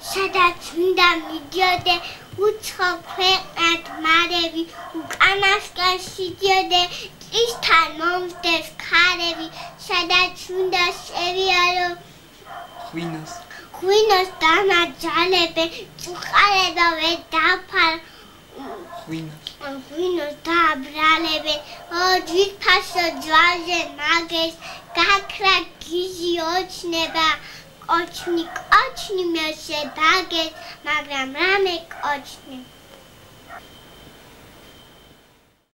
სადაც უნდა მივდიოდე უცხო ქვეყნად მარევი უკანასკენ შედიოდე წისთან მომხდეს ქარები სადაც უნდა შევიარო ღვინოს დამაჯალებე წუხარება ვერ დაფარ ღვინოს დააბრალებე ძვირფასო ჯვარზე მაგეს გაქრა გიჟი ოჩნება კოჩნი მესე ბაგეს მაგრამ რამე კოჩნი